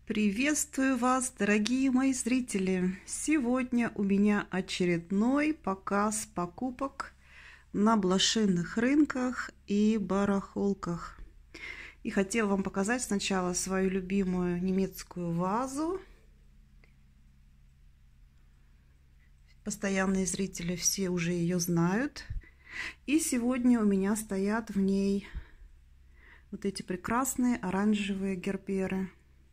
Приветствую вас, дорогие мои зрители! Сегодня у меня очередной показ покупок на блошиных рынках и барахолках. И хотела вам показать сначала свою любимую немецкую вазу. Постоянные зрители все уже ее знают. И сегодня у меня стоят в ней вот эти прекрасные оранжевые герберы.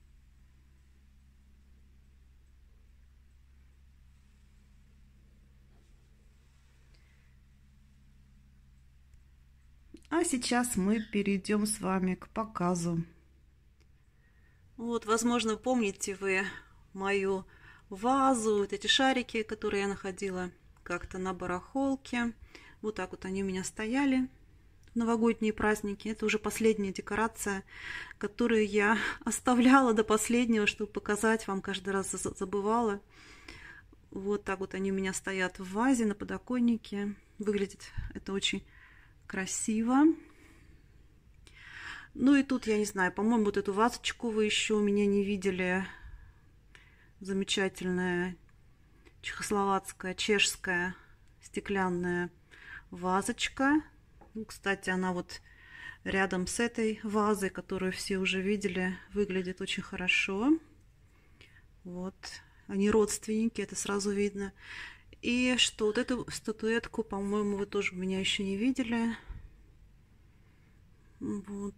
А сейчас мы перейдем с вами к показу. Вот, возможно, помните вы мою вазу, вот эти шарики, которые я находила как-то на барахолке. Вот так вот они у меня стояли в новогодние праздники. Это уже последняя декорация, которую я оставляла до последнего, чтобы показать вам, каждый раз забывала. Вот так вот они у меня стоят в вазе на подоконнике. Выглядит это очень красиво. Ну и тут, я не знаю, по-моему, вот эту вазочку вы еще у меня не видели. Замечательная чехословацкая, чешская стеклянная вазочка. Ну, кстати, она вот рядом с этой вазой, которую все уже видели, выглядит очень хорошо. Вот, они родственники, это сразу видно. И что вот эту статуэтку, по-моему, вы тоже у меня еще не видели. Вот.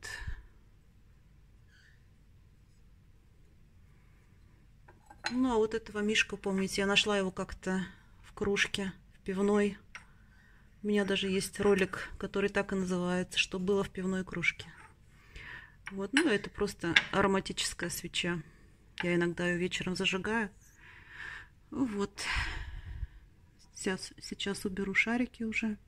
Ну, а вот этого мишку, помните, я нашла его как-то в кружке, в пивной. У меня даже есть ролик, который так и называется, что было в пивной кружке. Вот, ну, это просто ароматическая свеча. Я иногда ее вечером зажигаю. Вот. Сейчас уберу шарики уже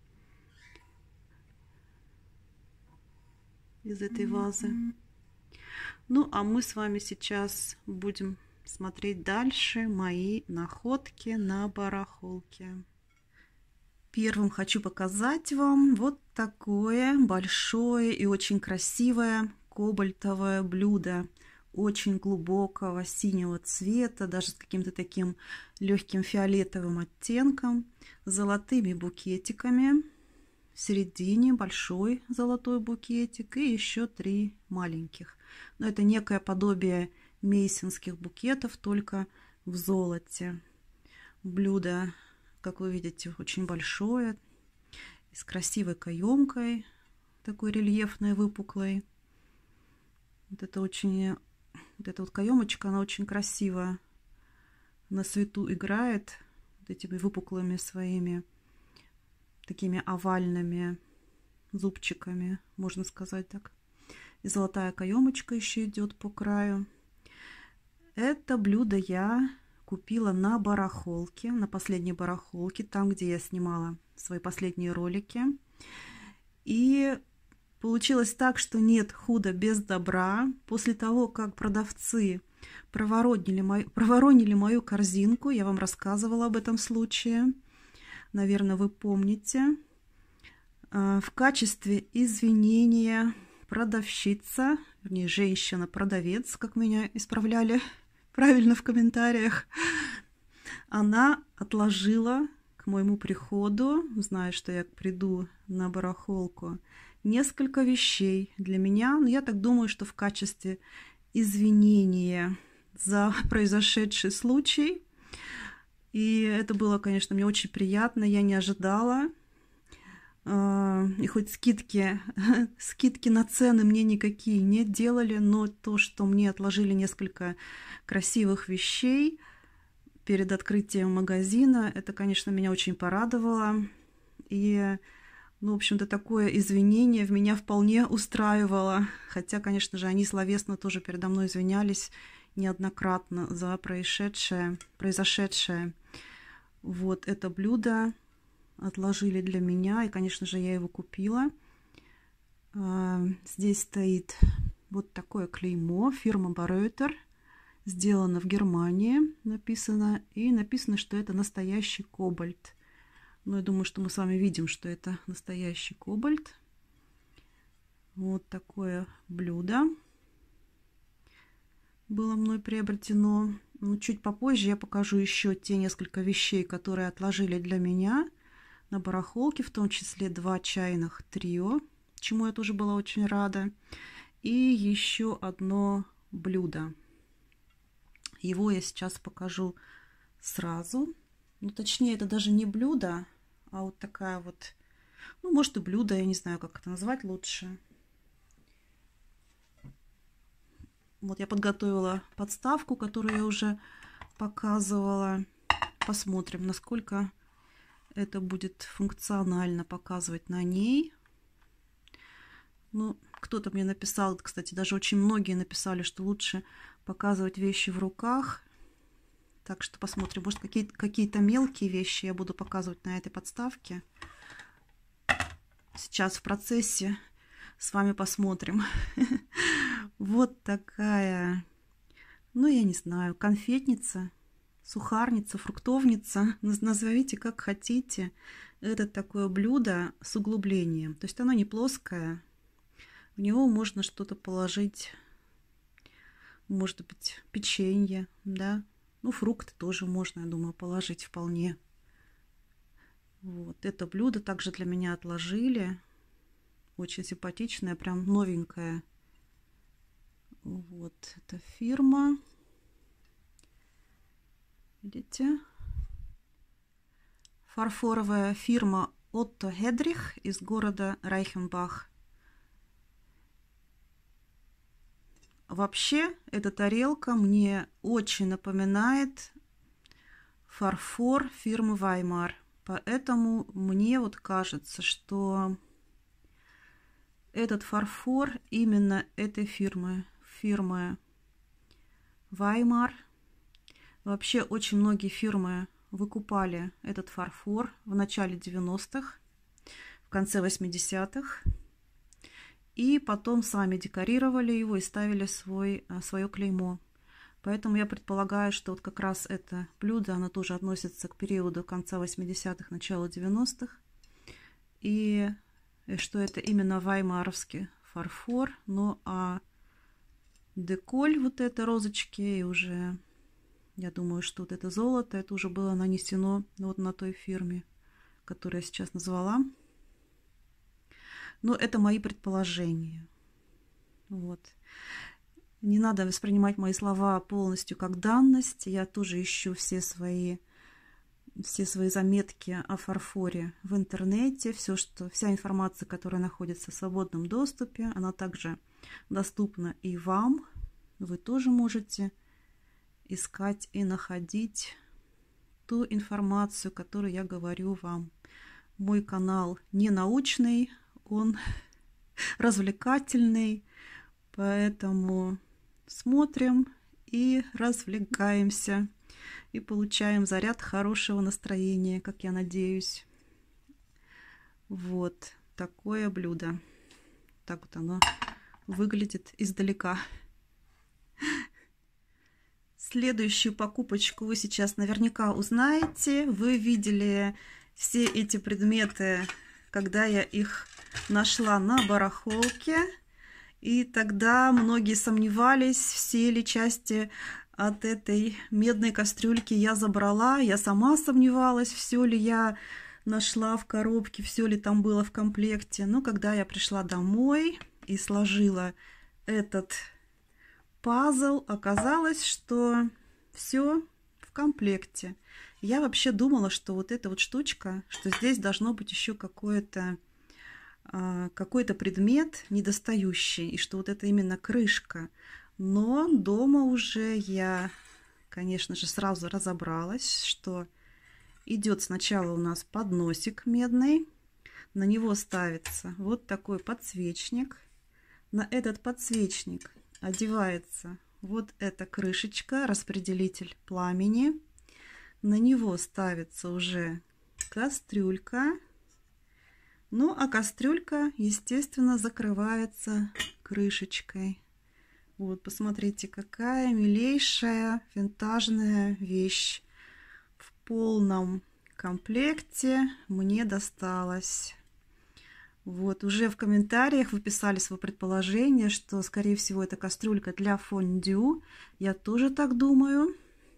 из этой вазы. Ну, а мы с вами сейчас будем смотреть дальше мои находки на барахолке. Первым хочу показать вам вот такое большое и очень красивое кобальтовое блюдо. Очень глубокого синего цвета, даже с каким-то таким легким фиолетовым оттенком, с золотыми букетиками. В середине большой золотой букетик и еще 3 маленьких. Но это некое подобие мейсонских букетов, только в золоте. Блюдо, как вы видите, очень большое, с красивой каемкой, такой рельефной, выпуклой. Вот это очень... Вот эта вот каемочка, она очень красиво на свету играет вот этими выпуклыми своими такими овальными зубчиками, можно сказать так. И золотая каемочка еще идет по краю. Это блюдо я купила на барахолке, на последней барахолке, там, где я снимала свои последние ролики. И получилось так, что нет худа без добра. После того, как продавцы проворонили мою корзинку, я вам рассказывала об этом случае, наверное, вы помните, в качестве извинения продавщица, вернее, женщина-продавец, как меня исправляли правильно в комментариях, она отложила к моему приходу, зная, что я приду на барахолку, несколько вещей для меня. Но я так думаю, что в качестве извинения за произошедший случай. И это было, конечно, мне очень приятно, я не ожидала. И хоть скидки на цены мне никакие не делали, но то, что мне отложили несколько красивых вещей перед открытием магазина, это, конечно, меня очень порадовало. И, ну, в общем-то, такое извинение в меня вполне устраивало. Хотя, конечно же, они словесно тоже передо мной извинялись неоднократно за произошедшее. Вот это блюдо отложили для меня, и, конечно же, я его купила. Здесь стоит вот такое клеймо, фирма Баройтер, сделано в Германии, написано, и написано, что это настоящий кобальт. Но я думаю, что мы с вами видим, что это настоящий кобальт. Вот такое блюдо. было мной приобретено. Ну, чуть попозже я покажу еще те несколько вещей, которые отложили для меня на барахолке, в том числе 2 чайных трио, чему я тоже была очень рада. И еще одно блюдо. Его я сейчас покажу сразу. Ну, точнее, это даже не блюдо, а вот такая вот, ну, может и блюдо, я не знаю, как это назвать лучше. Вот я подготовила подставку, которую я уже показывала. Посмотрим, насколько это будет функционально показывать на ней. Ну, кто-то мне написал, кстати, даже очень многие написали, что лучше показывать вещи в руках. Так что посмотрим, может какие-то мелкие вещи я буду показывать на этой подставке. Сейчас в процессе с вами посмотрим. Вот такая, ну, я не знаю, конфетница, сухарница, фруктовница, назовите как хотите. Это такое блюдо с углублением. То есть оно не плоское. В него можно что-то положить, может быть, печенье, да. Ну, фрукты тоже можно, я думаю, положить вполне. Вот это блюдо также для меня отложили. Очень симпатичное, прям новенькое. Вот эта фирма. Видите? Фарфоровая фирма Отто Хедрих из города Райхенбах. Вообще, эта тарелка мне очень напоминает фарфор фирмы Ваймар. Поэтому мне вот кажется, что этот фарфор именно этой фирмы Ваймар. Вообще очень многие фирмы выкупали этот фарфор в начале 90-х, в конце 80-х. И потом сами декорировали его и ставили свое клеймо. Поэтому я предполагаю, что вот как раз это блюдо, оно тоже относится к периоду конца 80-х, начала 90-х. И что это именно ваймаровский фарфор. Ну а деколь, вот это розочки, и уже, я думаю, что вот это золото, это уже было нанесено вот на той фирме, которую я сейчас назвала. Но это мои предположения. Вот. Не надо воспринимать мои слова полностью как данность. Я тоже ищу все свои заметки о фарфоре в интернете. Вся информация, которая находится в свободном доступе, она также доступна и вам. Вы тоже можете искать и находить ту информацию, которую я говорю вам. Мой канал не научный, он развлекательный, поэтому смотрим и развлекаемся, и получаем заряд хорошего настроения, как я надеюсь. Вот такое блюдо. Так вот оно выглядит издалека. Следующую покупочку вы сейчас наверняка узнаете. Вы видели все эти предметы, когда я их нашла на барахолке. И тогда многие сомневались, все ли части от этой медной кастрюльки я забрала. Я сама сомневалась, все ли я нашла в коробке, все ли там было в комплекте. Но когда я пришла домой и сложила этот пазл, оказалось, что все в комплекте. Я вообще думала, что вот эта вот штучка, что здесь должно быть еще какой-то предмет недостающий, и что вот это именно крышка. Но дома уже я, конечно же, сразу разобралась, что идет сначала у нас подносик медный, на него ставится вот такой подсвечник. На этот подсвечник одевается вот эта крышечка, распределитель пламени. На него ставится уже кастрюлька. Ну, а кастрюлька, естественно, закрывается крышечкой. Вот, посмотрите, какая милейшая винтажная вещь. В полном комплекте мне досталась. Вот, уже в комментариях вы писали свое предположение, что, скорее всего, это кастрюлька для фондю. Я тоже так думаю.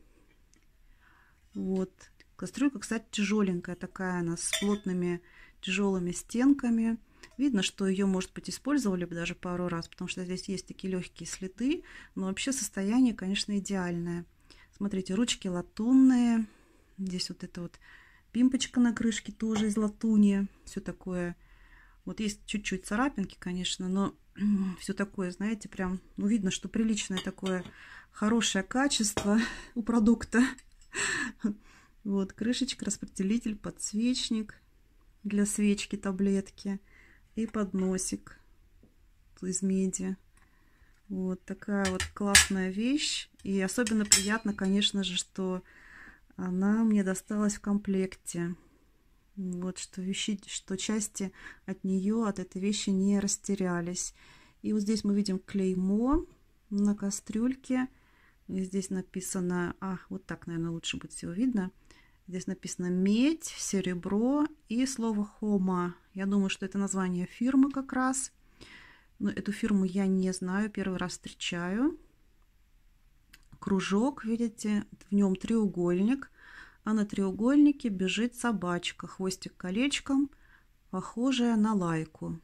Вот, кастрюлька, кстати, тяжеленькая такая, она с плотными тяжелыми стенками. Видно, что ее, может быть, использовали бы даже пару раз, потому что здесь есть такие легкие следы. Но вообще состояние, конечно, идеальное. Смотрите, ручки латунные. Здесь вот эта вот пимпочка на крышке тоже из латуни. Все такое. Вот есть чуть-чуть царапинки, конечно, но все такое, знаете, прям, ну, видно, что приличное такое хорошее качество у продукта. Вот, крышечка, распределитель, подсвечник для свечки, таблетки и подносик из меди. Вот такая вот классная вещь. И особенно приятно, конечно же, что она мне досталась в комплекте. Вот, что вещи, что части от нее, от этой вещи не растерялись. И вот здесь мы видим клеймо на кастрюльке. И здесь написано, вот так, наверное, лучше будет всего видно. Здесь написано медь, серебро и слово хома. Я думаю, что это название фирмы как раз. Но эту фирму я не знаю, первый раз встречаю. Кружок, видите, в нем треугольник. А на треугольнике бежит собачка, хвостик колечком, похожая на лайку.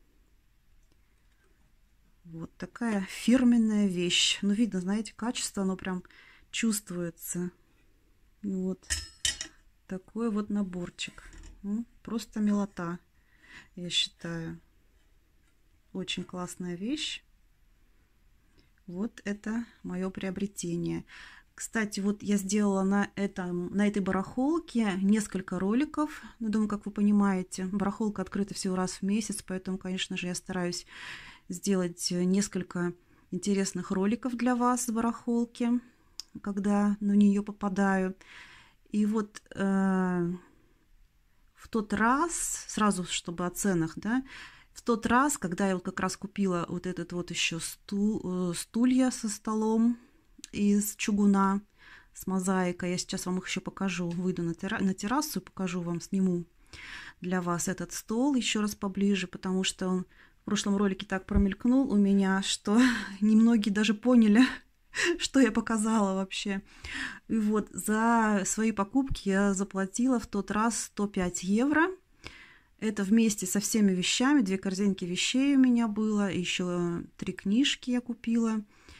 Вот такая фирменная вещь. Ну, видно, знаете, качество, оно прям чувствуется. Вот такой вот наборчик. Ну, просто милота, я считаю. Очень классная вещь. Вот это мое приобретение. Кстати, вот я сделала на этой барахолке несколько роликов. Ну, думаю, как вы понимаете, барахолка открыта всего раз в месяц, поэтому, конечно же, я стараюсь сделать несколько интересных роликов для вас с барахолки, когда на нее попадаю. И вот в тот раз, сразу чтобы о ценах, да, в тот раз, когда я вот как раз купила вот этот вот еще стулья со столом из чугуна с мозаикой. Я сейчас вам их еще покажу. Выйду на террасу и покажу вам, сниму для вас этот стол еще раз поближе, потому что он в прошлом ролике так промелькнул у меня, что немногие даже поняли, что я показала вообще. И вот за свои покупки я заплатила в тот раз 105 евро. Это вместе со всеми вещами, 2 корзинки вещей у меня было, еще 3 книжки я купила.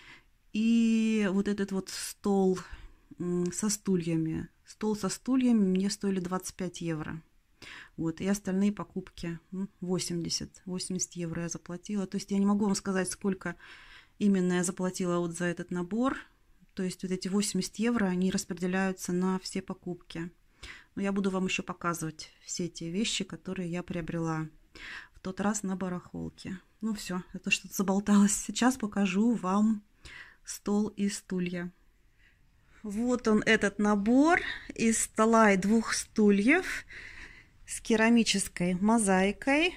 И вот этот вот стол со стульями. Стол со стульями мне стоили 25 евро. Вот, и остальные покупки 80 евро я заплатила. То есть я не могу вам сказать, сколько именно я заплатила вот за этот набор. То есть вот эти 80 евро, они распределяются на все покупки. Но я буду вам еще показывать все эти вещи, которые я приобрела в тот раз на барахолке. Ну все, это что-то заболталось. Сейчас покажу вам стол и стулья. Вот он, этот набор из стола и 2 стульев с керамической мозаикой.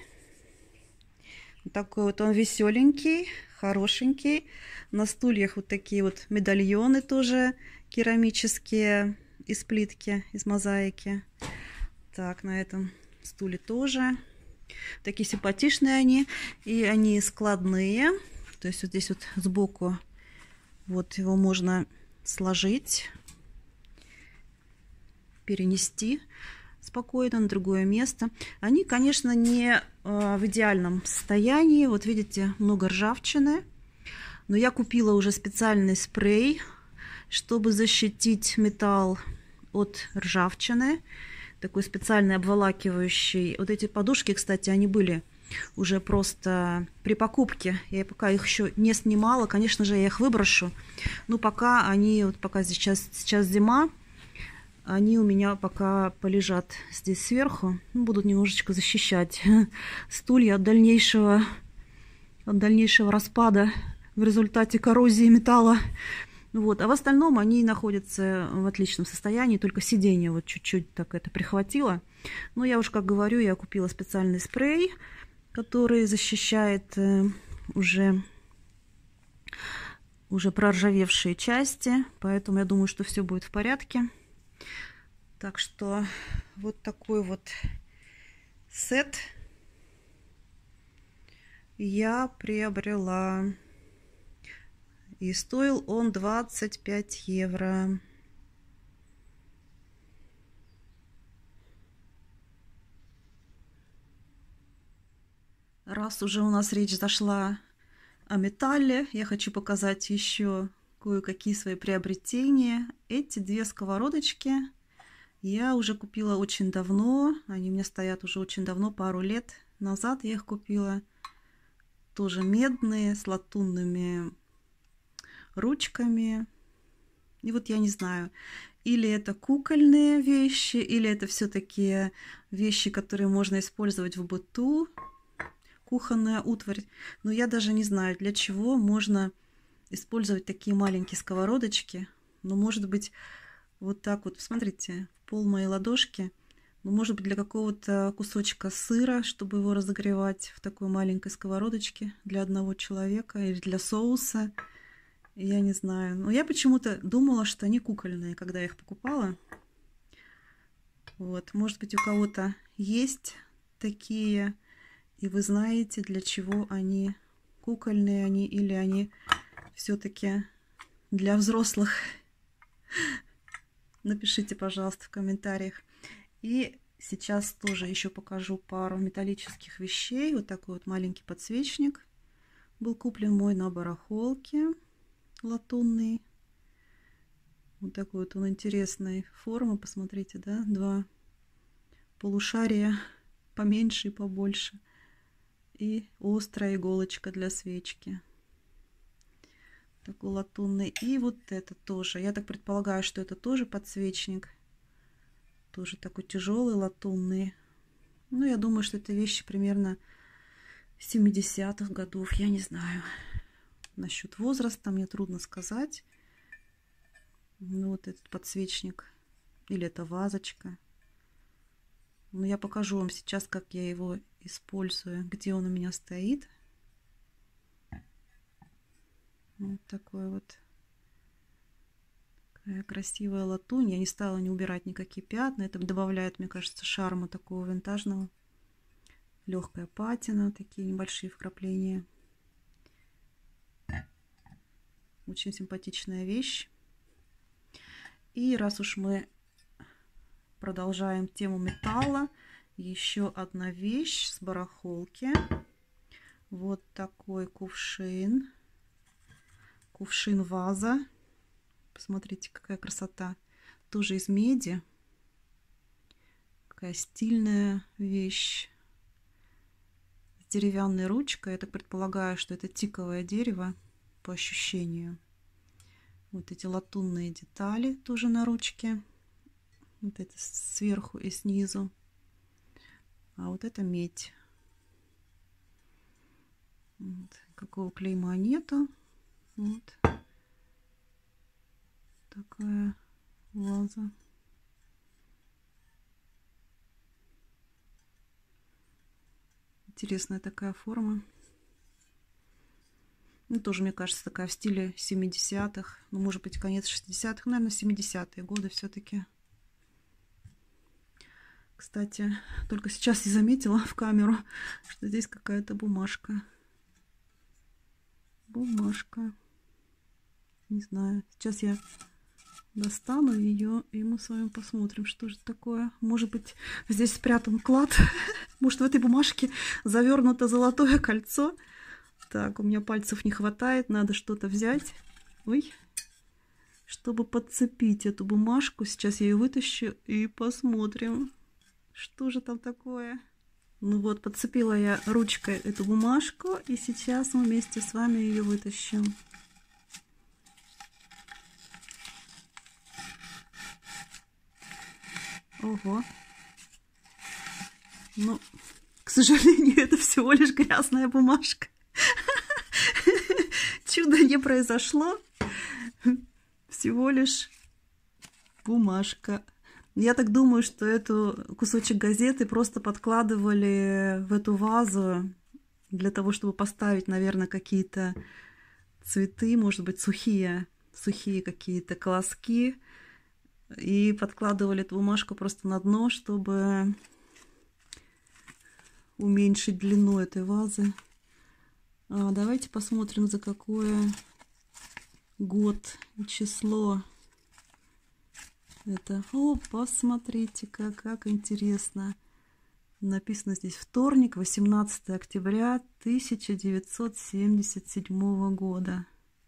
Такой вот он веселенький, хорошенький. На стульях вот такие вот медальоны тоже керамические из плитки, из мозаики. Так, на этом стуле тоже. Такие симпатичные они. И они складные. То есть вот здесь вот сбоку вот его можно сложить, перенести спокойно на другое место. Они, конечно, не в идеальном состоянии. Вот видите, много ржавчины. Но я купила уже специальный спрей, чтобы защитить металл от ржавчины. Такой специальный обволакивающий. Вот эти подушки, кстати, они были уже просто при покупке. Я пока их еще не снимала. Конечно же, я их выброшу. Но пока они, вот пока сейчас зима, они у меня пока полежат здесь сверху. Будут немножечко защищать стулья от дальнейшего распада в результате коррозии металла. Вот. А в остальном они находятся в отличном состоянии. Только сиденье вот чуть-чуть так это прихватило. Но я уж, как говорю, я купила специальный спрей, который защищает уже проржавевшие части. Поэтому я думаю, что все будет в порядке. Так что вот такой вот сет я приобрела. И стоил он 25 евро. Раз уже у нас речь зашла о металле, я хочу показать еще кое-какие свои приобретения. Эти две сковородочки я уже купила очень давно. Они у меня стоят уже очень давно, пару лет назад я их купила. Тоже медные, с латунными ручками. И вот я не знаю, или это кукольные вещи, или это все-таки вещи, которые можно использовать в быту, кухонная утварь. Но я даже не знаю, для чего можно использовать такие маленькие сковородочки. Ну, может быть, вот так вот, смотрите, пол моей ладошки. Ну, может быть, для какого-то кусочка сыра, чтобы его разогревать в такой маленькой сковородочке для одного человека, или для соуса. Я не знаю. Но я почему-то думала, что они кукольные, когда я их покупала. Вот. Может быть, у кого-то есть такие, и вы знаете, для чего они кукольные, они или они все-таки для взрослых. Напишите, пожалуйста, в комментариях. И сейчас тоже еще покажу пару металлических вещей. Вот такой вот маленький подсвечник был куплен мой на барахолке. Латунный. Вот такой вот он интересной формы. Посмотрите, да? Два полушария, поменьше и побольше. И острая иголочка для свечки. Такой латунный. И вот это тоже. Я так предполагаю, что это тоже подсвечник. Тоже такой тяжелый, латунный. Ну, я думаю, что это вещи примерно 70-х годов. Я не знаю. Насчет возраста мне трудно сказать. Ну, вот этот подсвечник. Или это вазочка. Но я покажу вам сейчас, как я его использую. Где он у меня стоит. Вот такой вот. Такая красивая латунь. Я не стала не убирать никакие пятна. Это добавляет, мне кажется, шарма такого винтажного. Легкая патина. Такие небольшие вкрапления. Очень симпатичная вещь. И раз уж мы продолжаем тему металла, еще одна вещь с барахолки. Вот такой кувшин. Кувшин-ваза. Посмотрите, какая красота. Тоже из меди. Какая стильная вещь. С деревянной ручкой. Я так предполагаю, что это тиковое дерево. По ощущению. Вот эти латунные детали тоже на ручке. Вот это сверху и снизу. А вот это медь. Вот. Какого клейма нету. Вот. Такая ваза. Интересная такая форма. Ну, тоже, мне кажется, такая в стиле 70-х. Ну, может быть, конец 60-х. Наверное, 70-е годы все-таки. Кстати, только сейчас я заметила в камеру, что здесь какая-то бумажка. Бумажка. Не знаю. Сейчас я достану ее, и мы с вами посмотрим, что же такое. Может быть, здесь спрятан клад. Может, в этой бумажке завернуто золотое кольцо. Так, у меня пальцев не хватает, надо что-то взять. Ой. Чтобы подцепить эту бумажку, сейчас я ее вытащу и посмотрим, что же там такое. Ну вот, подцепила я ручкой эту бумажку, и сейчас мы вместе с вами ее вытащим. Ого. Ну, к сожалению, это всего лишь грязная бумажка. Чудо не произошло. Всего лишь бумажка. Я так думаю, что эту кусочек газеты просто подкладывали в эту вазу для того, чтобы поставить, наверное, какие-то цветы, может быть, сухие какие-то колоски. И подкладывали эту бумажку просто на дно, чтобы уменьшить длину этой вазы. Давайте посмотрим, за какое год и число это. О, посмотрите-ка, как интересно. Написано здесь вторник, 18 октября 1977 года.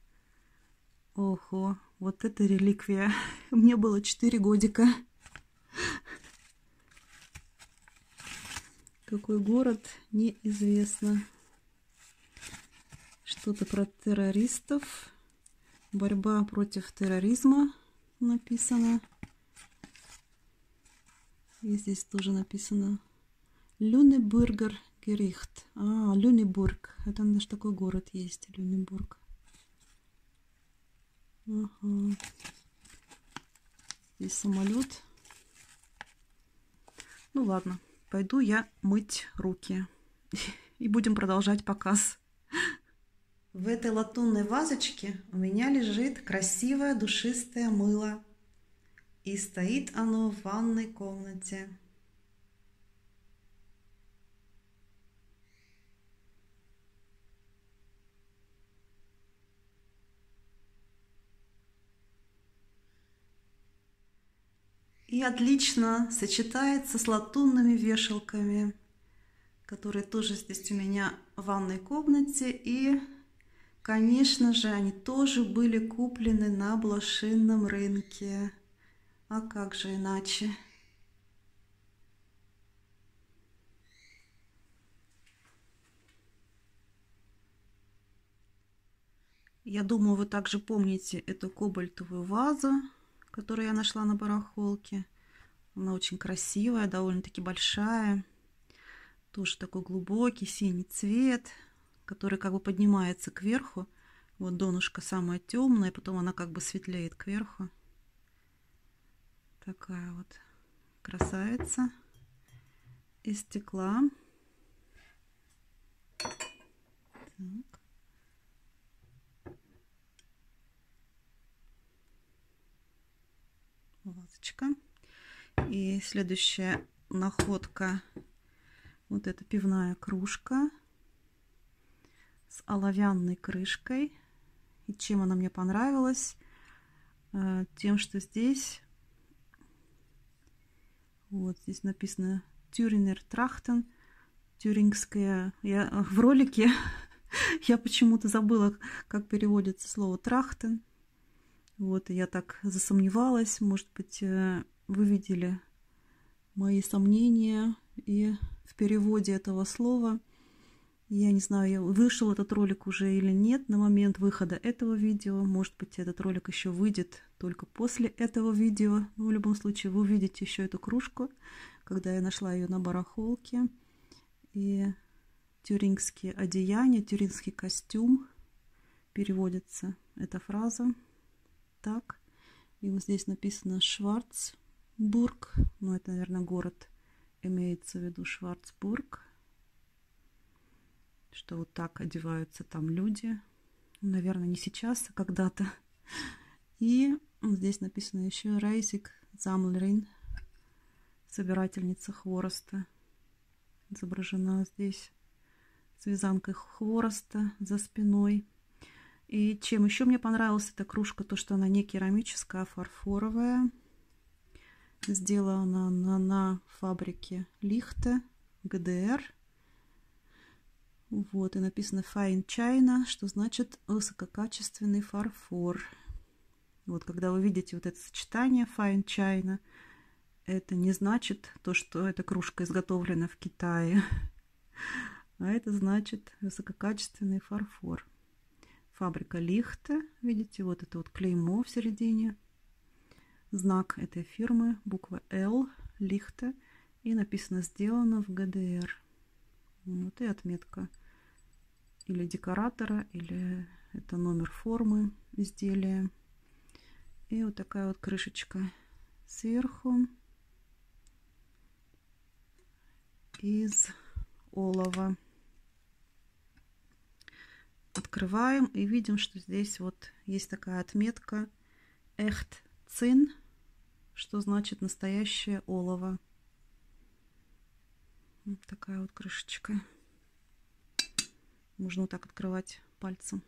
Ого, вот это реликвия. Мне было 4 годика. Какой город, неизвестно. Что-то про террористов. Борьба против терроризма написано. И здесь тоже написано Lüneburger Gericht. Люнебург. Это наш такой город есть, Люнебург. Ага. Здесь самолет. Ну ладно, пойду я мыть руки. И будем продолжать показ. В этой латунной вазочке у меня лежит красивое душистое мыло. И стоит оно в ванной комнате. И отлично сочетается с латунными вешалками, которые тоже здесь у меня в ванной комнате. И, конечно же, они тоже были куплены на блошинном рынке. А как же иначе? Я думаю, вы также помните эту кобальтовую вазу, которую я нашла на барахолке. Она очень красивая, довольно-таки большая. Тоже такой глубокий синий цвет, который как бы поднимается кверху. Вот донышко самое темное, потом она как бы светлеет кверху. Такая вот красавица из стекла. Так. Вазочка. И следующая находка. Вот эта пивная кружка с оловянной крышкой. И чем она мне понравилась? Тем, что здесь вот здесь написано Тюринер Трахтен, тюрингская. В ролике я почему-то забыла, как переводится слово Трахтен. Вот, и я так засомневалась. Может быть, вы видели мои сомнения и в переводе этого слова. Я не знаю, вышел этот ролик уже или нет на момент выхода этого видео. Может быть, этот ролик еще выйдет только после этого видео. Но в любом случае, вы увидите еще эту кружку, когда я нашла ее на барахолке. И тюрингские одеяния, тюрингский костюм переводится эта фраза так. И вот здесь написано Шварцбург. Ну, это, наверное, город, имеется в виду Шварцбург. Что вот так одеваются там люди. Наверное, не сейчас, а когда-то. И здесь написано еще Рейсик Замлерин, собирательница хвороста. Изображена здесь с вязанкой хвороста за спиной. И чем еще мне понравилась эта кружка, то что она не керамическая, а фарфоровая. Сделана она на фабрике Лихте, ГДР. Вот, и написано Fine China, что значит высококачественный фарфор. Вот, когда вы видите вот это сочетание Fine China, это не значит то, что эта кружка изготовлена в Китае, а это значит высококачественный фарфор. Фабрика Лихте, видите, вот это вот клеймо в середине, знак этой фирмы, буква L, Лихте, и написано «Сделано в ГДР». Вот и отметка или декоратора, или это номер формы изделия. И вот такая вот крышечка сверху из олова. Открываем и видим, что здесь вот есть такая отметка Echt Zinn, что значит настоящее олово. Вот такая вот крышечка. Можно вот так открывать пальцем.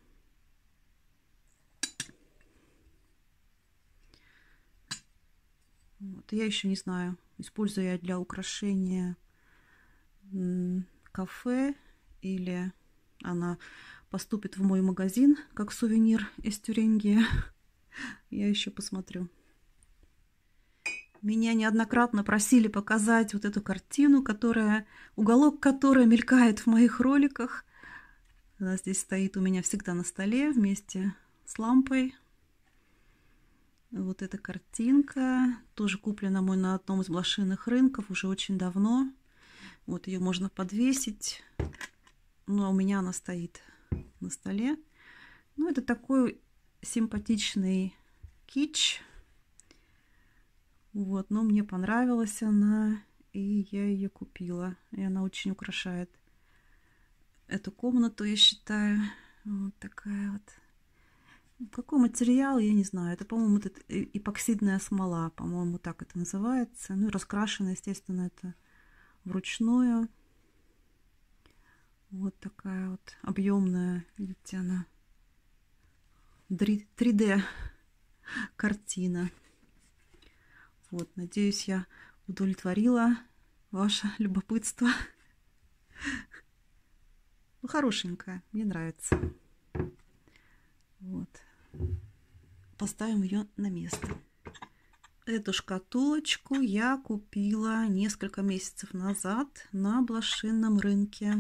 Вот. Я еще не знаю, использую я для украшения кафе или она поступит в мой магазин как сувенир из Тюрингии. Я еще посмотрю. Меня неоднократно просили показать вот эту картину, уголок которой мелькает в моих роликах. Она здесь стоит у меня всегда на столе вместе с лампой. Вот эта картинка тоже куплена мной на одном из блошиных рынков уже очень давно. Вот ее можно подвесить. Ну, а у меня она стоит на столе. Ну, это такой симпатичный кич. Вот, но мне понравилась она, и я ее купила. И она очень украшает эту комнату, я считаю. Вот такая вот. Какой материал, я не знаю. Это, по-моему, эпоксидная смола, по-моему, так это называется. Ну и раскрашено, естественно, это вручную. Вот такая вот объемная, видите, она 3D картина. Вот, надеюсь, я удовлетворила ваше любопытство. Ну, хорошенькая, мне нравится. Вот. Поставим ее на место. Эту шкатулочку я купила несколько месяцев назад на блошином рынке.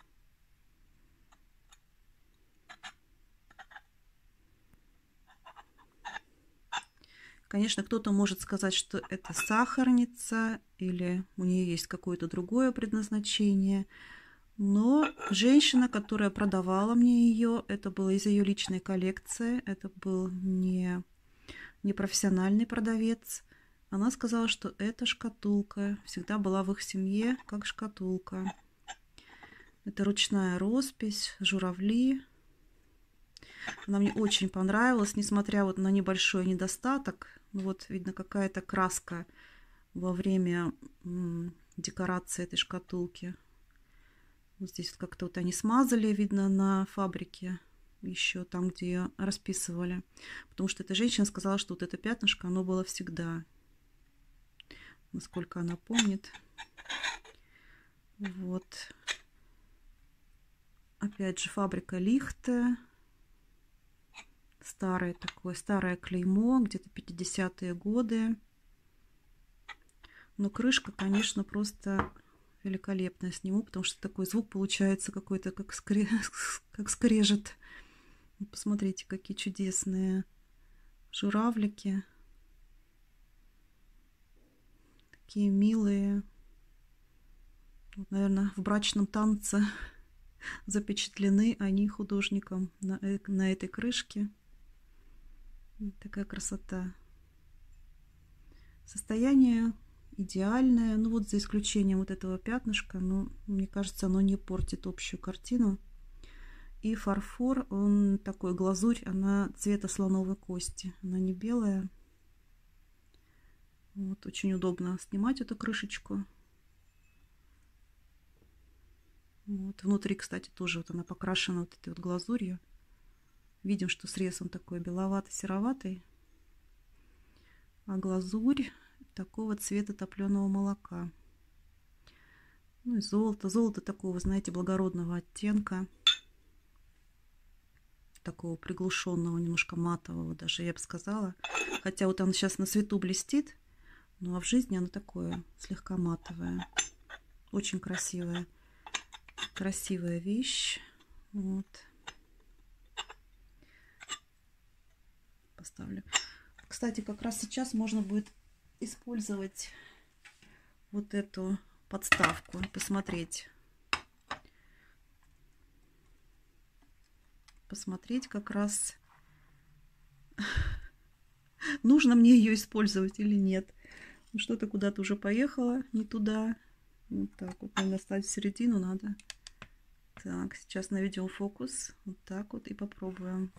Конечно, кто-то может сказать, что это сахарница или у нее есть какое-то другое предназначение. Но женщина, которая продавала мне ее, это было из ее личной коллекции, это был не профессиональный продавец. Она сказала, что эта шкатулка всегда была в их семье как шкатулка. Это ручная роспись, журавли. Она мне очень понравилась, несмотря вот на небольшой недостаток. Вот видно какая-то краска во время декорации этой шкатулки. Вот здесь как-то вот они смазали, видно, на фабрике. Еще там, где ее расписывали. Потому что эта женщина сказала, что вот это пятнышко, оно было всегда. Насколько она помнит. Вот. Опять же, фабрика Лихте. Старое клеймо, где-то 50-е годы. Но крышка, конечно, просто великолепная. Сниму, потому что такой звук получается какой-то, как скрежет. Посмотрите, какие чудесные журавлики. Такие милые. Вот, наверное, в брачном танце запечатлены они художником на этой крышке. Вот такая красота. Состояние идеальное. Ну вот за исключением вот этого пятнышка. Но мне кажется, оно не портит общую картину. И фарфор, он такой глазурь, она цвета слоновой кости. Она не белая. Вот, очень удобно снимать эту крышечку. Вот, внутри, кстати, тоже вот она покрашена вот этой вот глазурью. Видим, что срез он такой беловато-сероватый. А глазурь такого цвета топленого молока. Ну и золото. Золото такого, знаете, благородного оттенка. Такого приглушенного, немножко матового даже, я бы сказала. Хотя вот оно сейчас на свету блестит, ну а в жизни оно такое, слегка матовое. Очень красивая. Красивая вещь. Вот. Поставлю. Кстати, как раз сейчас можно будет использовать вот эту подставку. Посмотреть. Посмотреть как раз, нужно мне ее использовать или нет. Что-то куда-то уже поехало, не туда. Вот так вот, наверное, ставить в середину надо. Так, сейчас наведем фокус. Вот так вот и попробуем.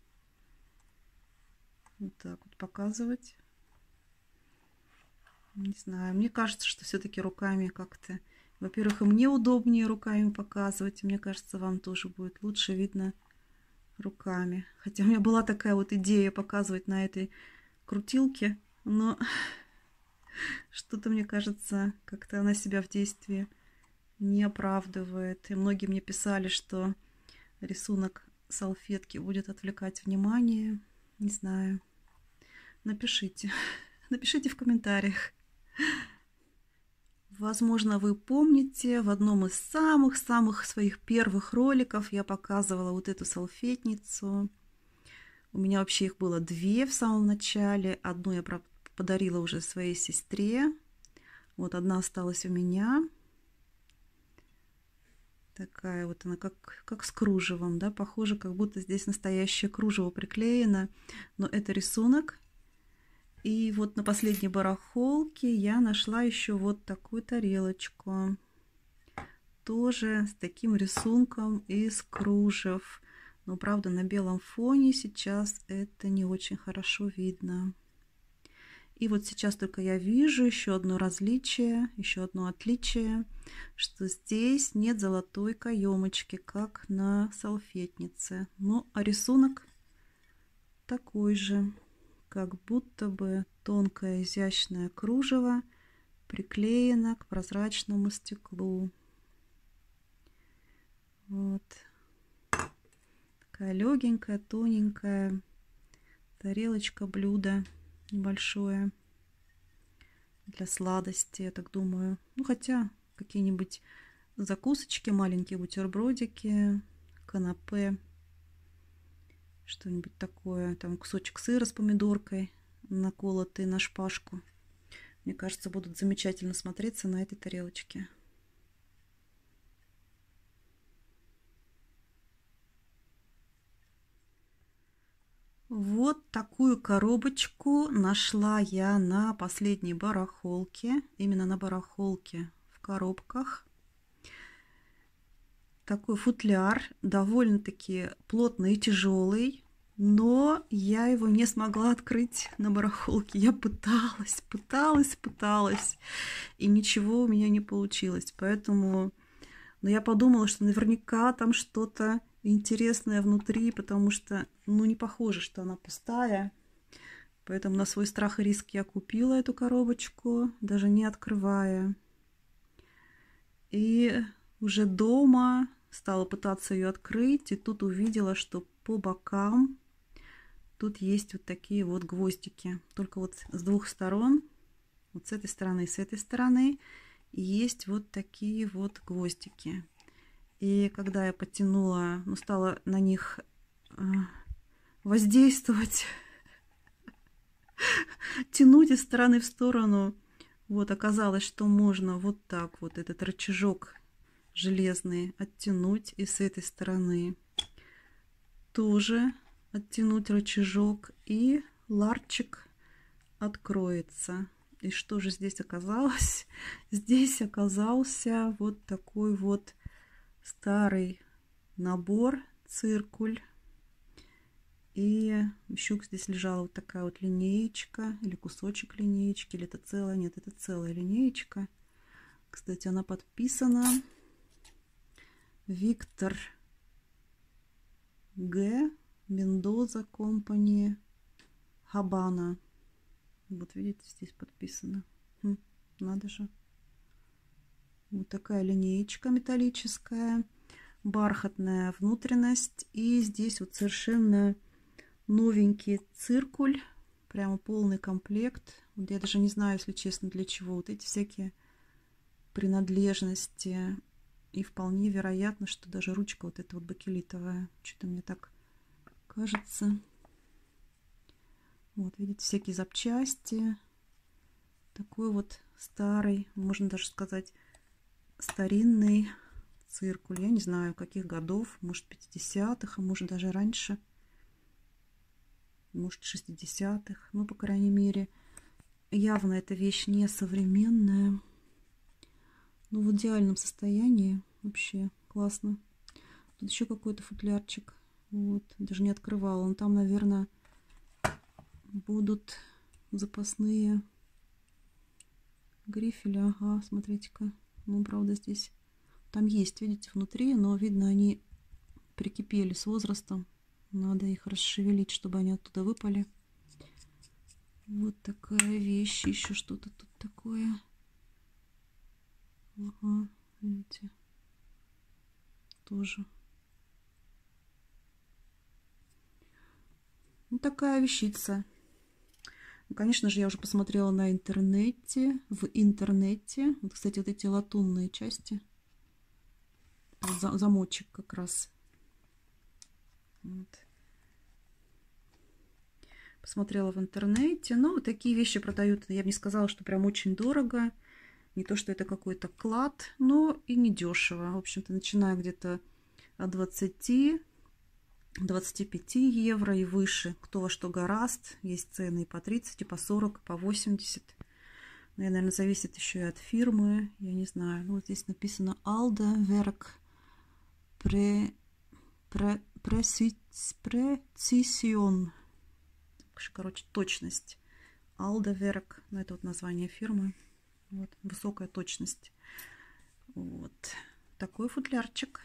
Вот так вот показывать. Не знаю, мне кажется, что все-таки руками как-то Во-первых, и мне удобнее руками показывать. Мне кажется, вам тоже будет лучше видно руками. Хотя у меня была такая вот идея показывать на этой крутилке, но что-то, мне кажется, как-то она себя в действии не оправдывает. И многие мне писали, что рисунок салфетки будет отвлекать внимание. Не знаю. Напишите. Напишите в комментариях. Возможно, вы помните, в одном из самых-самых своих первых роликов я показывала вот эту салфетницу. У меня вообще их было две в самом начале. Одну я подарила уже своей сестре. Вот одна осталась у меня. Такая вот она, как с кружевом, да, похоже, как будто здесь настоящее кружево приклеено. Но это рисунок. И вот на последней барахолке я нашла еще вот такую тарелочку. Тоже с таким рисунком из кружев. Но, правда, на белом фоне сейчас это не очень хорошо видно. И вот сейчас только я вижу еще одно различие, еще одно отличие, что здесь нет золотой каемочки, как на салфетнице. Ну, а рисунок такой же. Как будто бы тонкое изящное кружево приклеено к прозрачному стеклу. Вот. Такая легенькая, тоненькая тарелочка, блюдо небольшое для сладости, я так думаю. Ну, хотя какие-нибудь закусочки, маленькие бутербродики, канапе. Что-нибудь такое, там кусочек сыра с помидоркой, наколотый на шпажку. Мне кажется, будут замечательно смотреться на этой тарелочке. Вот такую коробочку нашла я на последней барахолке. Именно на барахолке в коробках. Такой футляр, довольно-таки плотный и тяжелый, но я его не смогла открыть на барахолке. Я пыталась, и ничего у меня не получилось. Поэтому, я подумала, что наверняка там что-то интересное внутри, потому что, не похоже, что она пустая. Поэтому на свой страх и риск я купила эту коробочку, даже не открывая. И уже дома стала пытаться ее открыть, и тут увидела, что по бокам тут есть вот такие вот гвоздики. Только вот с двух сторон, вот с этой стороны и с этой стороны, есть вот такие вот гвоздики. И когда я потянула, стала на них воздействовать, тянуть из стороны в сторону, вот оказалось, что можно вот так вот этот рычажок железный оттянуть, и с этой стороны тоже оттянуть рычажок, и ларчик откроется. И что же здесь оказалось? Здесь оказался вот такой вот старый набор, циркуль. И еще здесь лежала вот такая вот линеечка, или кусочек линеечки, или это целая, нет, это целая линеечка. Кстати, она подписана Виктор Г. Мендоза Компани Хабана. Вот видите, здесь подписано. Надо же. Вот такая линеечка металлическая, бархатная внутренность. И здесь вот совершенно новенький циркуль, прямо полный комплект. Вот я даже не знаю, если честно, для чего. Вот эти всякие принадлежности. И вполне вероятно, что даже ручка вот эта вот бакелитовая. Что-то мне так кажется. Вот, видите, всякие запчасти. Такой вот старый, можно даже сказать, старинный циркуль. Я не знаю, каких годов. Может, 50-х, а может, даже раньше. Может, 60-х. Ну, по крайней мере, явно эта вещь не современная. Ну, в идеальном состоянии. Вообще классно. Тут еще какой-то футлярчик. Вот, даже не открывала. Он там, наверное, будут запасные грифели. Ага, смотрите-ка. Ну, правда, здесь там есть, видите, внутри, но видно, они прикипели с возрастом. Надо их расшевелить, чтобы они оттуда выпали. Вот такая вещь. Еще что-то тут такое. Ага, видите. Тоже. Ну, такая вещица. Ну, конечно же, я уже посмотрела на интернете. В интернете. Вот, кстати, вот эти латунные части. Замочек как раз. Вот. Посмотрела в интернете. Ну, вот такие вещи продают. Я бы не сказала, что прям очень дорого. Не то, что это какой-то клад, но и не дешево. В общем-то, начиная где-то от 20-25 евро и выше. Кто во что гораст. Есть цены и по 30, и по 40, и по 80. Ну, наверное, зависит еще и от фирмы. Я не знаю. Ну, вот здесь написано Alda Werk Precision. Короче, точность. Alda Werk. Ну, это вот название фирмы. Вот, высокая точность. Вот такой футлярчик.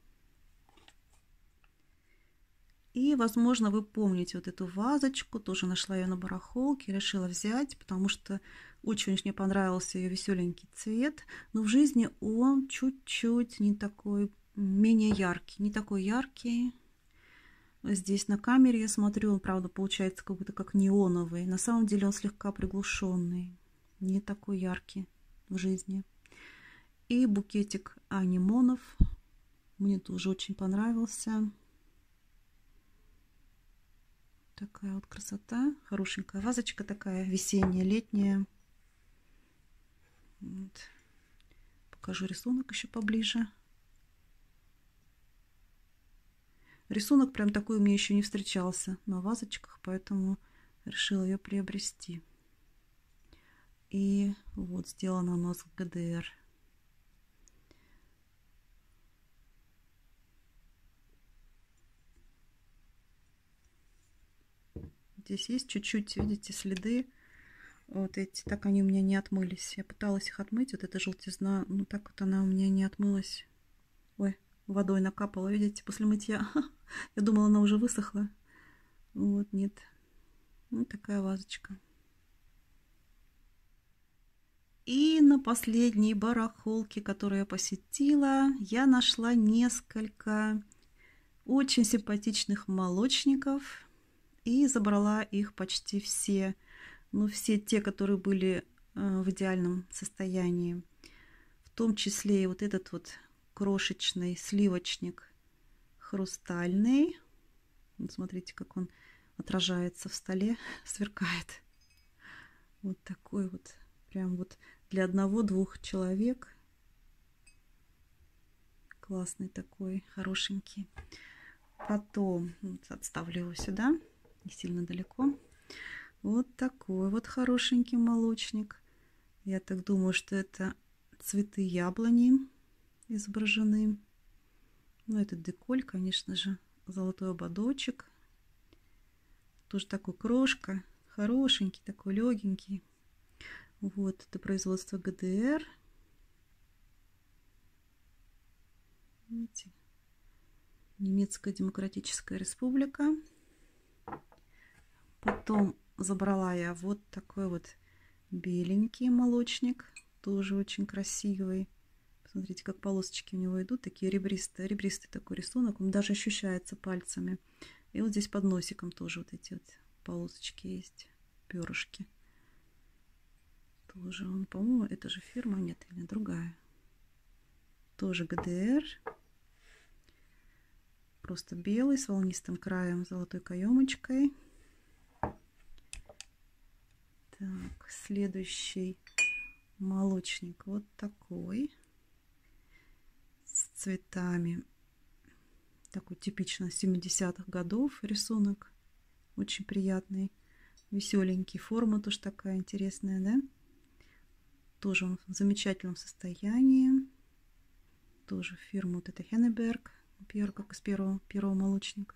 И, возможно, вы помните вот эту вазочку. Тоже нашла ее на барахолке. Решила взять, потому что очень мне понравился ее веселенький цвет. Но в жизни он чуть-чуть не такой, менее яркий. Не такой яркий. Здесь на камере я смотрю, он, правда, получается какой-то как неоновый. На самом деле он слегка приглушенный. Не такой яркий в жизни. И букетик анимонов. Мне тоже очень понравился. Такая вот красота. Хорошенькая вазочка такая, весенняя, летняя. Вот. Покажу рисунок еще поближе. Рисунок прям такой у меня еще не встречался на вазочках, поэтому решила ее приобрести. И вот сделано у нас в ГДР. Здесь есть чуть-чуть, видите, следы. Вот эти, так они у меня не отмылись. Я пыталась их отмыть, вот эта желтизна, ну так вот она у меня не отмылась. Ой, водой накапала, видите, после мытья. Я думала, она уже высохла. Вот, нет. Вот такая вазочка. И на последней барахолке, которую я посетила, я нашла несколько очень симпатичных молочников. И забрала их почти все. Ну, все те, которые были в идеальном состоянии. В том числе и вот этот вот крошечный сливочник хрустальный. Вот смотрите, как он отражается в столе, сверкает. Вот такой вот. Прям вот для одного-двух человек. Классный такой, хорошенький. Потом вот, отставлю его сюда. Не сильно далеко. Вот такой вот хорошенький молочник. Я так думаю, что это цветы яблони изображены. Ну, это деколь, конечно же. Золотой ободочек. Тоже такой крошка. Хорошенький, такой легенький. Вот, это производство ГДР. Видите? Немецкая Демократическая Республика. Потом забрала я вот такой вот беленький молочник. Тоже очень красивый. Посмотрите, как полосочки у него идут. Такие ребристые. Ребристый такой рисунок. Он даже ощущается пальцами. И вот здесь под носиком тоже вот эти вот полосочки есть. Перышки. Тоже он, по-моему, это же фирма. Нет, или другая. Тоже ГДР. Просто белый с волнистым краем, золотой каемочкой. Так, следующий молочник вот такой. С цветами. Такой типично 70-х годов рисунок. Очень приятный. Веселенький. Форма тоже такая интересная, да? Тоже он в замечательном состоянии. Тоже фирма вот это Henneberg. Как из первого молочника.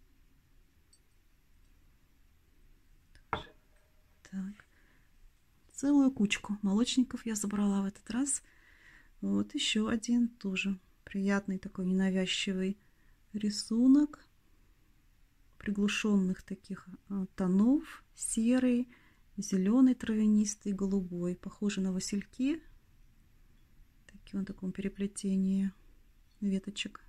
Так. целую кучку молочников я забрала в этот раз. Вот еще один тоже приятный такой ненавязчивый рисунок приглушенных таких тонов: серый, зеленый, травянистый, голубой, похожий на васильки. Такие в таком переплетении веточек.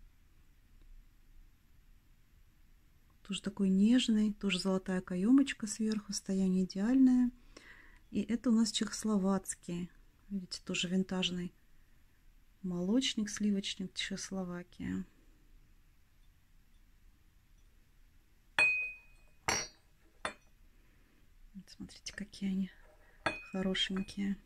Тоже такой нежный, тоже золотая каемочка сверху, состояние идеальное. И это у нас чехословацкий, видите, тоже винтажный молочник, сливочник, Чехословакия. Вот смотрите, какие они хорошенькие.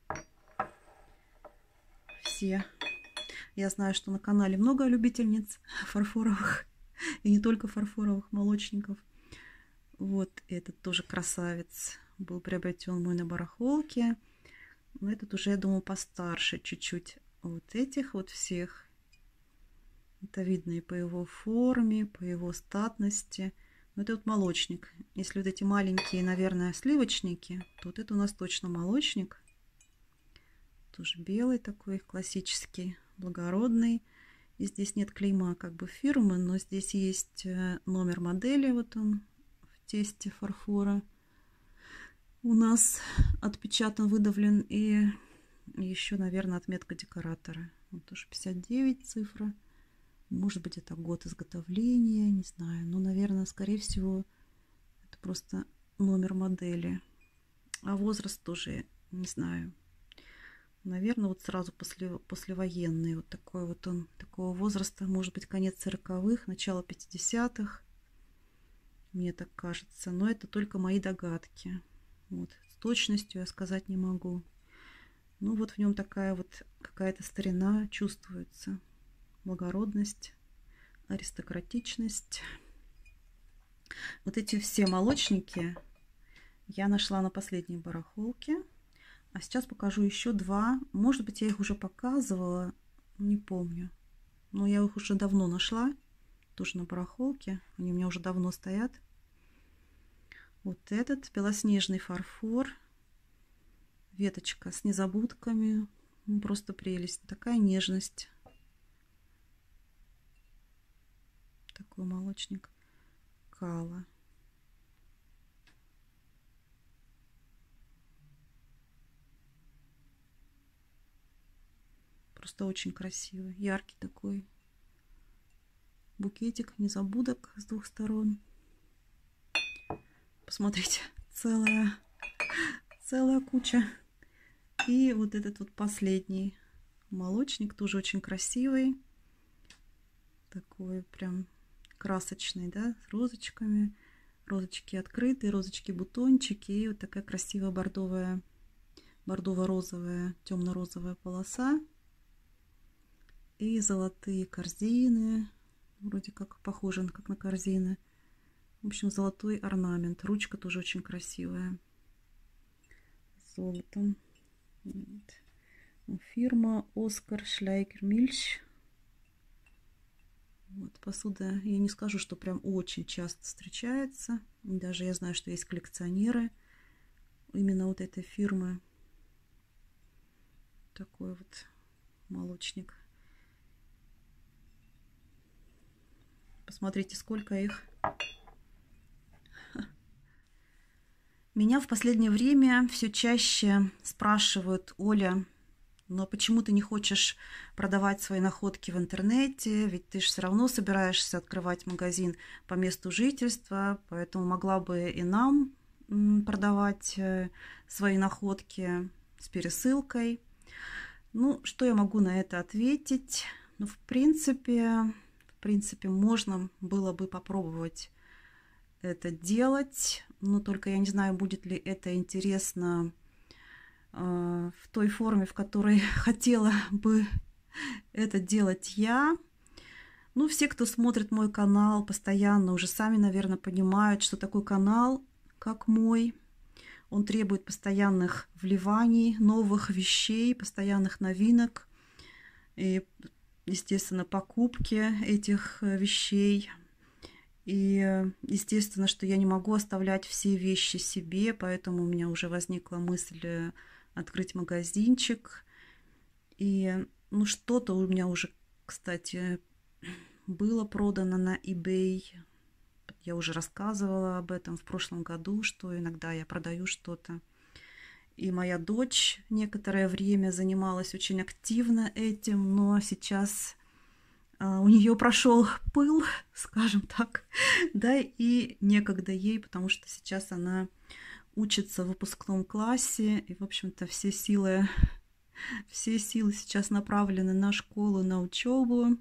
Все. Я знаю, что на канале много любительниц фарфоровых, и не только фарфоровых молочников. Вот этот тоже красавец. Был приобретен мой на барахолке. Но этот уже, я думаю, постарше чуть-чуть. Вот этих вот всех. Это видно и по его форме, по его статности. Но это вот молочник. Если вот эти маленькие, наверное, сливочники, то вот это у нас точно молочник. Тоже белый такой, классический, благородный. И здесь нет клейма как бы фирмы, но здесь есть номер модели. Вот он в тесте фарфора. У нас отпечатан, выдавлен, и еще, наверное, отметка декоратора. Вот тоже 59 цифра. Может быть, это год изготовления, не знаю. Но, наверное, скорее всего, это просто номер модели. А возраст тоже не знаю. Наверное, вот сразу послевоенный. Вот такой вот он, такого возраста. Может быть, конец 40-х, начало 50-х. Мне так кажется. Но это только мои догадки. Вот. С точностью я сказать не могу. Ну вот в нем такая вот какая-то старина чувствуется. Благородность, аристократичность. Вот эти все молочники я нашла на последней барахолке. А сейчас покажу еще два. Может быть, я их уже показывала, не помню. Но я их уже давно нашла. Тоже на барахолке. Они у меня уже давно стоят. Вот этот белоснежный фарфор. Веточка с незабудками. Просто прелесть. Такая нежность. Такой молочник. Кала. Просто очень красивый. Яркий такой. Букетик незабудок с двух сторон. Посмотрите, целая куча. И вот этот вот последний молочник, тоже очень красивый. Такой прям красочный, да, с розочками. Розочки открытые, розочки, бутончики. И вот такая красивая бордово-розовая, темно-розовая полоса. И золотые корзины. Вроде как похожи как на корзины. В общем, золотой орнамент. Ручка тоже очень красивая. С золотом. Вот. Фирма Оскар Шляйкер Мильч. Вот, посуда, я не скажу, что прям очень часто встречается. Даже я знаю, что есть коллекционеры именно вот этой фирмы. Такой вот молочник. Посмотрите, сколько их. Меня в последнее время все чаще спрашивают: Оля, но почему ты не хочешь продавать свои находки в интернете? Ведь ты же все равно собираешься открывать магазин по месту жительства, поэтому могла бы и нам продавать свои находки с пересылкой. Ну, что я могу на это ответить? Ну, в принципе, можно было бы попробовать это делать, но только я не знаю, будет ли это интересно в той форме, в которой хотела бы это делать я. Ну, все, кто смотрит мой канал постоянно, уже сами, наверное, понимают, что такой канал, как мой, он требует постоянных вливаний, новых вещей, постоянных новинок и, естественно, покупки этих вещей. И естественно, что я не могу оставлять все вещи себе, поэтому у меня уже возникла мысль открыть магазинчик. И ну что-то у меня уже, кстати, было продано на eBay. Я уже рассказывала об этом в прошлом году, что иногда я продаю что-то. И моя дочь некоторое время занималась очень активно этим, но сейчас у нее прошел пыл, скажем так, да, и некогда ей, потому что сейчас она учится в выпускном классе, и, в общем-то, все силы сейчас направлены на школу, на учебу.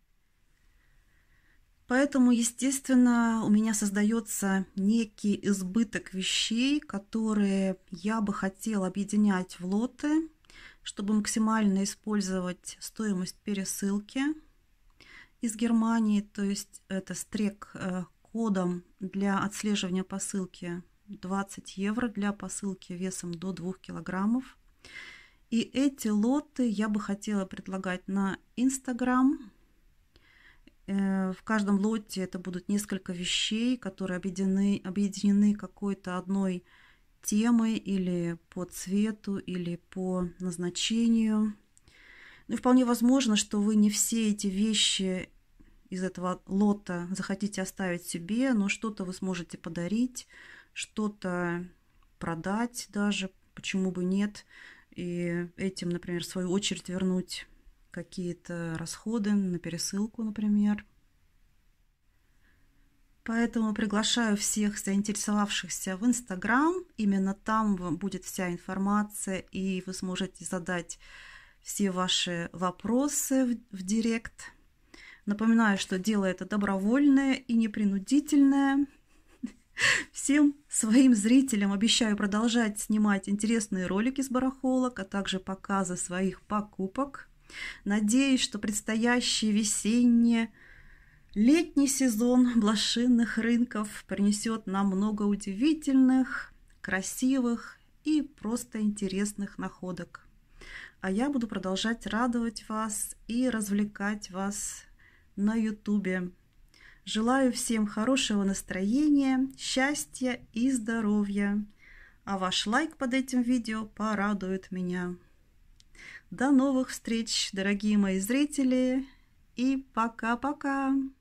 Поэтому, естественно, у меня создается некий избыток вещей, которые я бы хотела объединять в лоты, чтобы максимально использовать стоимость пересылки из Германии. То есть это с трек-кодом для отслеживания посылки 20 евро для посылки весом до 2 килограммов. И эти лоты я бы хотела предлагать на Instagram. В каждом лоте это будут несколько вещей, которые объединены какой-то одной темой или по цвету, или по назначению. Ну и вполне возможно, что вы не все эти вещи из этого лота захотите оставить себе, но что-то вы сможете подарить, что-то продать даже, почему бы нет, и этим, например, в свою очередь вернуть какие-то расходы на пересылку, например. Поэтому приглашаю всех заинтересовавшихся в Инстаграм. Именно там будет вся информация, и вы сможете задать все ваши вопросы в директ. Напоминаю, что дело это добровольное и непринудительное. Всем своим зрителям обещаю продолжать снимать интересные ролики с барахолок, а также показы своих покупок. Надеюсь, что предстоящий весенне-летний сезон блошиных рынков принесет нам много удивительных, красивых и просто интересных находок. А я буду продолжать радовать вас и развлекать вас на YouTube. Желаю всем хорошего настроения, счастья и здоровья. А ваш лайк под этим видео порадует меня. До новых встреч, дорогие мои зрители, и пока-пока!